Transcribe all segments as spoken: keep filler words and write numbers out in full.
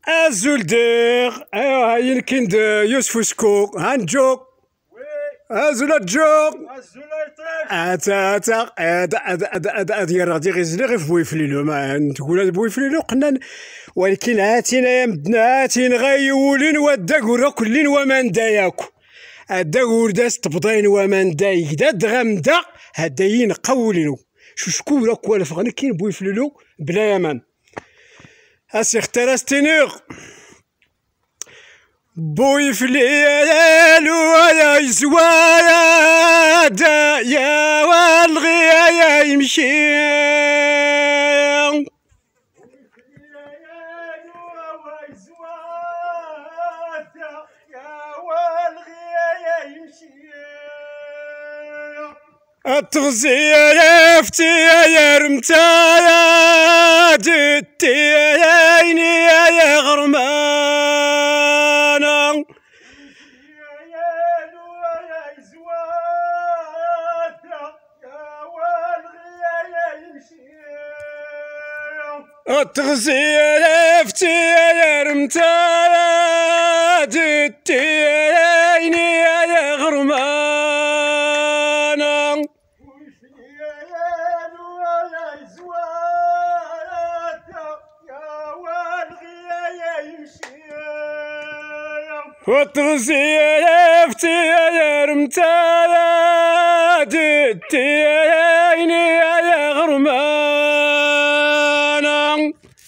ازولدير ايوا يمكن يوسف سكوك هانجوك ازولا جوك اتا اتا اتا اتا اتا اتا غادي غيزلي غير في بويفليلو ما تقول بويفليلو قلنا ولكن هاتينا يا مدنا هاتين غيولين وداكورا كلين ومن داياكو الداور داس تبضين ومن دايك داد غمدا هداين قولينو شو شكون راك ولا فغني كاين بويفليلو بلا يمان اسي اختراستينيغ بويفليلو يا زواد يا والغي يا يمشي التغزيفتي يا رمتا دتي يا عيني يا غرمانة التغزيفتي يا رمتا دتي يا عيني يا غرمانة وتغزيفتي يا رمتا دتي يا عيني يا غرمانة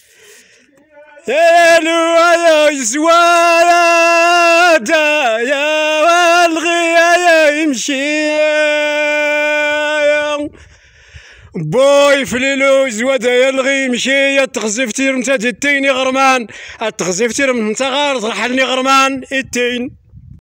يا لو يا زواد يا والغي يا يمشي بويفليلو زواد يا الغي يمشي تغزفتي رمتا دتيني غرمان تغزفتي رمتا غار رحلني غرمان التين.